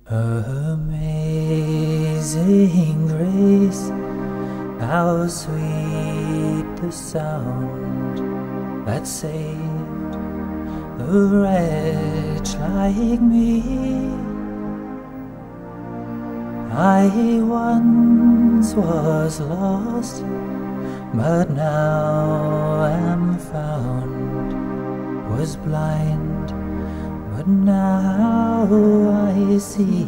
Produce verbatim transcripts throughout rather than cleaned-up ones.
Amazing grace, how sweet the sound that saved a wretch like me. I once was lost, but now am found, was blind, but now I see.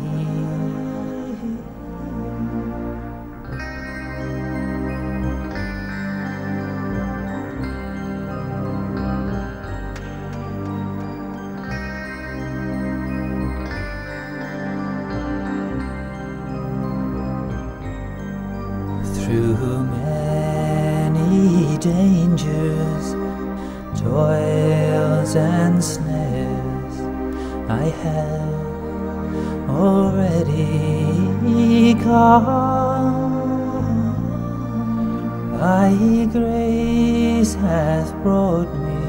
Through many dangers, toils and snares, I have already gone. Thy grace hath brought me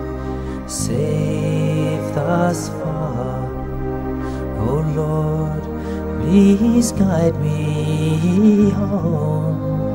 safe thus far. O Lord, please guide me home.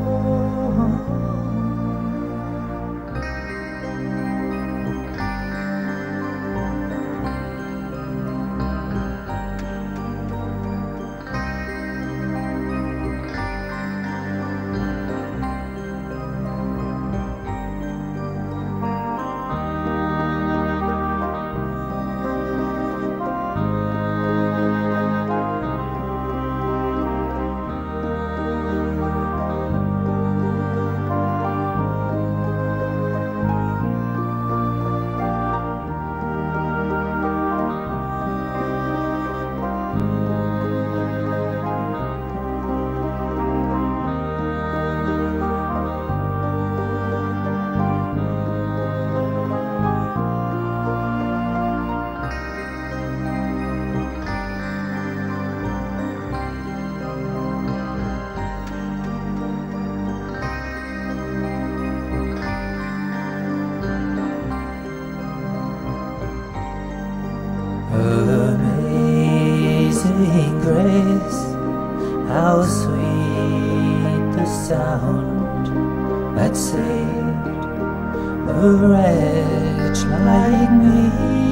Amazing grace, how sweet the sound that saved a wretch like me.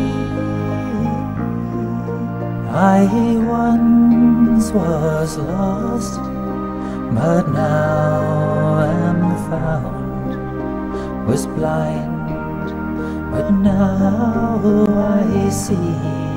I once was lost, but now am found, was blind, but now I see.